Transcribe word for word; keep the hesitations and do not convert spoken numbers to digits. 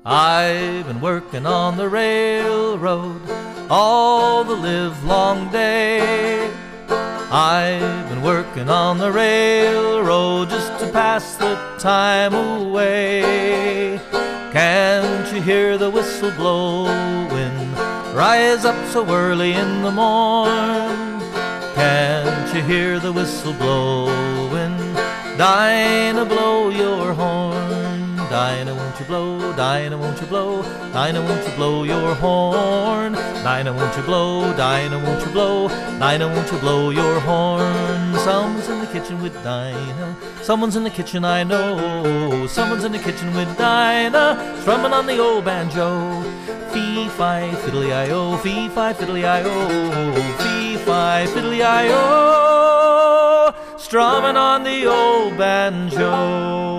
I've been working on the railroad all the livelong day. I've been working on the railroad just to pass the time away. Can't you hear the whistle blowing? Rise up so early in the morn. Can't you hear the whistle blowing? Dinah, blow your horn. Dinah, won't you blow? Dinah, won't you blow? Dinah, won't you blow your horn? Dinah, won't you blow? Dinah, won't you blow? Dinah, won't you blow your horn? Someone's in the kitchen with Dinah. Someone's in the kitchen, I know. Someone's in the kitchen with Dinah, strumming on the old banjo. Fee-fi, fiddly-I-o, fee-fi, fiddly-I-o, fee-fi, fiddly-I-o, strumming on the old banjo.